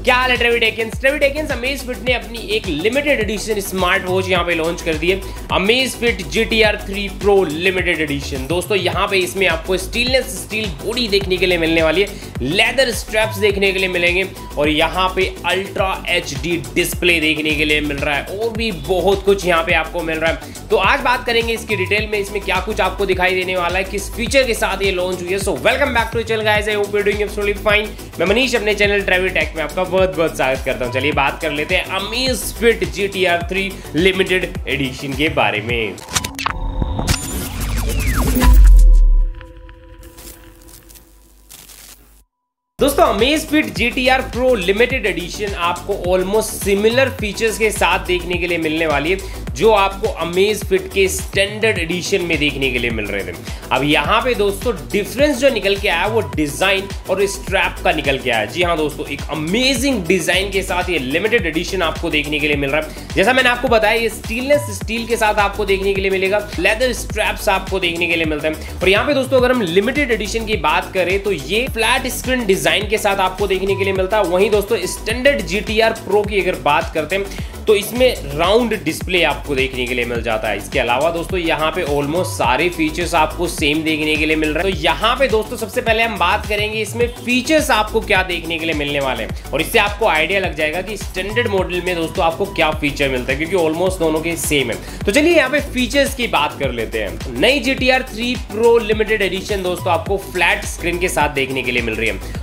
क्या हाल है ट्रेविटेकियंस अमेज़फिट ने अपनी एक लिमिटेड एडिशन स्मार्ट वॉच यहाँ पे लॉन्च कर दी है, Amazfit GTR 3 Pro limited edition. दोस्तों यहाँ पे इसमें आपको स्टील बॉडी देखने के लिए मिलने वाली है, लेदर स्ट्रैप्स देखने के लिए मिलेंगे और यहाँ पे अल्ट्रा HD डिस्प्ले देखने के लिए मिल रहा है और भी बहुत कुछ यहाँ पे आपको मिल रहा है। तो आज बात करेंगे इसकी डिटेल में, इसमें क्या कुछ आपको दिखाई देने वाला है, किस फीचर के साथ ये लॉन्च हुई है। So welcome back to channel guys, I hope you are doing absolutely fine. मैं मनीष अपने चैनल ट्रेविटेक में आपका बहुत बहुत स्वागत करता हूं। चलिए बात कर लेते हैं अमेज़फिट GTR 3 लिमिटेड एडिशन के बारे में। दोस्तों Amazfit GTR Pro limited edition आपको ऑलमोस्ट सिमिलर फीचर्स के साथ देखने के लिए मिलने वाली है जो आपको अमेज़फिट के स्टैंडर्ड एडिशन में देखने के लिए मिल रहे थे। अब यहाँ पे दोस्तों डिफरेंस जो निकल के आया वो डिजाइन और स्ट्रैप का निकल के आया। जी हाँ दोस्तों, एक अमेजिंग डिजाइन के साथ ये लिमिटेड एडिशन आपको देखने के लिए मिल रहा है। जैसा मैंने आपको बताया ये स्टील के साथ आपको देखने के लिए मिलेगा, लेदर स्ट्रैप्स आपको देखने के लिए मिलते हैं। और यहाँ पे दोस्तों अगर हम लिमिटेड एडिशन की बात करें तो ये फ्लैट स्क्रीन डिजाइन के साथ आपको देखने के लिए मिलता है। वहीं दोस्तों स्टैंडर्ड GTR Pro की अगर बात करते हैं तो इसमें राउंड डिस्प्ले आपको देखने के लिए मिल जाता है। इसके अलावा दोस्तों यहाँ पे ऑलमोस्ट सारे फीचर्स आपको सेम देखने के लिए मिल रहे हैं। तो यहाँ पे दोस्तों सबसे पहले हम बात करेंगे इसमें फीचर्स आपको क्या देखने के लिए मिलने वाले हैं और इससे आपको आइडिया लग जाएगा कि स्टैंडर्ड मॉडल में दोस्तों आपको क्या फीचर मिलता है, क्योंकि ऑलमोस्ट दोनों के सेम है। तो चलिए यहाँ पे फीचर्स की बात कर लेते हैं। नई GTR 3 Pro लिमिटेड एडिशन दोस्तों आपको फ्लैट स्क्रीन के साथ देखने के लिए मिल रही है।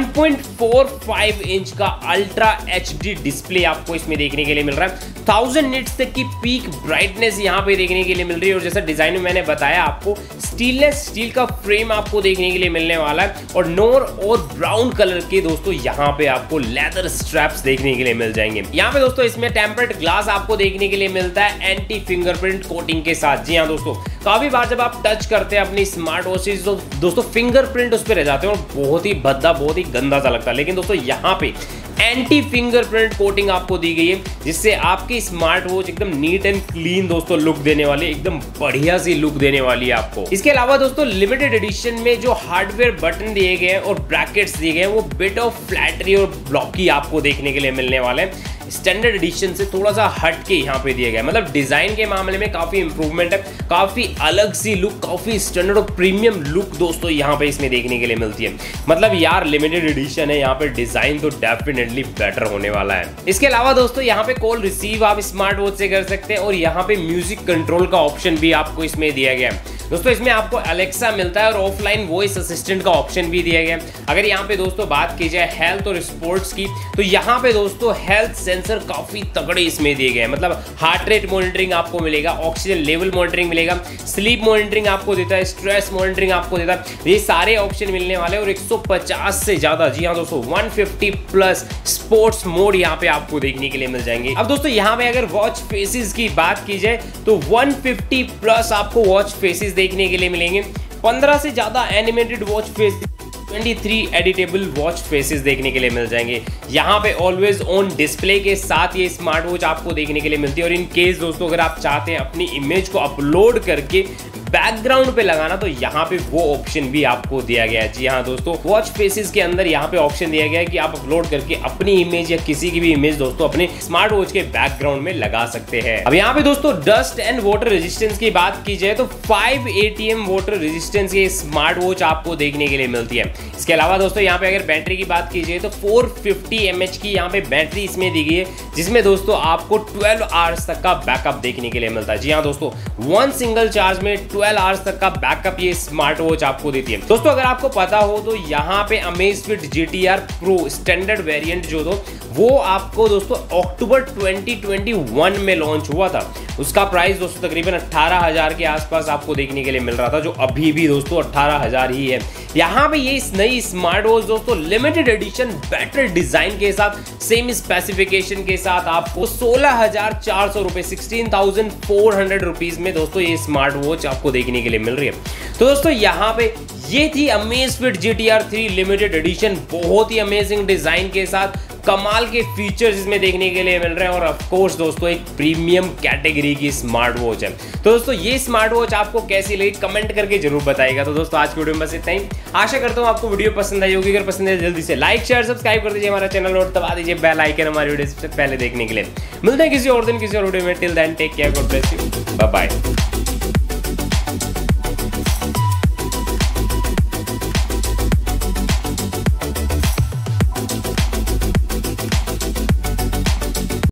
1.45 इंच का अल्ट्रा HD डिस्प्ले आपको इसमें देखने के लिए मिल रहा है। 1000 निट्स तक की पीक ब्राइटनेस यहाँ पे देखने के लिए मिल रही है और जैसा डिजाइन में मैंने बताया आपको स्टील का फ्रेम आपको देखने के लिए मिलने वाला है और नोर और ब्राउन कलर के दोस्तों यहाँ पे आपको लेदर स्ट्रैप्स देखने के लिए मिल जाएंगे। यहाँ पे दोस्तों इसमें टेम्पर्ड ग्लास आपको देखने के लिए मिलता है एंटी फिंगरप्रिंट कोटिंग के साथ। जी हाँ दोस्तों, काफी बार जब आप टच करते हैं अपनी स्मार्ट वॉचेस तो दोस्तों फिंगरप्रिंट उस पर रह जाते हैं और बहुत ही भद्दा, बहुत ही गंदा सा लगता है। लेकिन दोस्तों यहाँ पे एंटी फिंगरप्रिंट कोटिंग आपको दी गई है जिससे आपकी स्मार्ट वॉच एकदम नीट एंड क्लीन दोस्तों लुक देने वाली है, एकदम बढ़िया सी लुक देने वाली है आपको। इसके अलावा दोस्तों लिमिटेड एडिशन में जो हार्डवेयर बटन दिए गए हैं और ब्रैकेट्स दिए गए हैं वो बिट ऑफ फ्लैटरी और ब्लॉकी आपको देखने के लिए मिलने वाले हैं। स्टैंडर्ड एडिशन से थोड़ा सा हट के यहाँ पे दिया गया है, मतलब डिजाइन के मामले में काफी इंप्रूवमेंट है, काफी अलग सी लुक, काफी स्टैंडर्ड और प्रीमियम लुक दोस्तों यहाँ पे इसमें देखने के लिए मिलती है। मतलब यार लिमिटेड एडिशन है, यहाँ पे डिजाइन तो डेफिनेटली बेटर होने वाला है। इसके अलावा दोस्तों यहाँ पे कॉल रिसीव आप स्मार्ट वॉच से कर सकते हैं और यहाँ पे म्यूजिक कंट्रोल का ऑप्शन भी आपको इसमें दिया गया है। दोस्तों इसमें आपको अलेक्सा मिलता है और ऑफलाइन वॉइस असिस्टेंट का ऑप्शन भी दिया गया है। अगर यहाँ पे दोस्तों बात की जाए हेल्थ और स्पोर्ट्स की तो यहाँ पे दोस्तों हेल्थ सेंसर काफी तगड़े इसमें दिए गए हैं। मतलब हार्ट रेट मॉनिटरिंग आपको मिलेगा, ऑक्सीजन लेवल मॉनिटरिंग मिलेगा, स्लीप मॉनिटरिंग आपको देता है, स्ट्रेस मॉनिटरिंग आपको देता है। ये सारे ऑप्शन मिलने वाले और 150 से ज्यादा, जी हाँ दोस्तों 150 प्लस स्पोर्ट्स मोड यहाँ पे आपको देखने के लिए मिल जाएंगे। अब दोस्तों यहाँ पे अगर वॉच फेसेस की बात की जाए तो 150 प्लस आपको वॉच फेसेस देखने के लिए मिलेंगे। 15 से ज्यादा animated watch face, 23 editable watch faces देखने के लिए मिल जाएंगे। यहाँ पे ऑलवेज ऑन डिस्प्ले के साथ ये स्मार्ट वॉच आपको देखने के लिए मिलती है और इन केस दोस्तों अगर आप चाहते हैं अपनी इमेज को अपलोड करके बैकग्राउंड पे लगाना तो यहाँ पे वो ऑप्शन भी आपको दिया गया है। जी हाँ दोस्तों, वॉच फेसेस के अंदर यहाँ पे ऑप्शन दिया गया है कि आप अपलोड करके अपनी इमेज या किसी की भी इमेज दोस्तों अपने स्मार्ट वॉच के बैकग्राउंड में लगा सकते हैं। अब यहाँ पे दोस्तों डस्ट एंड वाटर रेजिस्टेंस की बात की जाए तो 5 ATM वाटर रेजिस्टेंस ये स्मार्ट वॉच आपको देखने के लिए मिलती है। इसके अलावा दोस्तों यहाँ पे अगर बैटरी की बात की जाए तो 450 mAh की यहाँ पे बैटरी इसमें दी गई है जिसमें दोस्तों आपको 12 आवर्स तक का बैकअप देखने के लिए मिलता है। जी हाँ दोस्तों, वन सिंगल चार्ज में 12 आवर्स तक का बैकअप ये स्मार्ट वॉच आपको देती है। दोस्तों अगर आपको पता हो तो यहाँ पे Amazfit GTR Pro standard variant जो दो वो आपको दोस्तों अक्टूबर 2021 में लॉन्च हुआ था। उसका प्राइस दोस्तों तकरीबन 18,000 के आसपास आपको देखने के लिए मिल रहा था, जो अभी भी दोस्तों 18,000 ही है। यहाँ पे ये नई स्मार्ट वॉच दोस्तों लिमिटेड एडिशन बेटर डिजाइन के साथ, सेम स्पेसिफिकेशन के साथ आपको 16,400 रुपए, 16,400 रुपीज में दोस्तों ये स्मार्ट वॉच आपको देखने के लिए मिल रही है। तो दोस्तों यहाँ पे ये थी अमेज़फिट GTR 3 लिमिटेड एडिशन, बहुत ही अमेजिंग डिजाइन के साथ, कमाल के फीचर्स इसमें देखने के लिए मिल रहे हैं और ऑफ कोर्स दोस्तों एक प्रीमियम कैटेगरी की स्मार्ट वॉच है। तो दोस्तों ये स्मार्ट वॉच आपको कैसी लगी कमेंट करके जरूर बताइएगा। तो दोस्तों आज की वीडियो में बस इतना ही, आशा करता हूँ आपको वीडियो पसंद आई होगी। अगर पसंद है जल्दी से लाइक शेयर सब्सक्राइब कर दीजिए हमारा चैनल और दबा दीजिए बेल आइकन हमारी वीडियो सबसे पहले देखने के लिए। मिलते हैं किसी और दिन किसी और वीडियो में। Till then take care, God bless you, bye bye.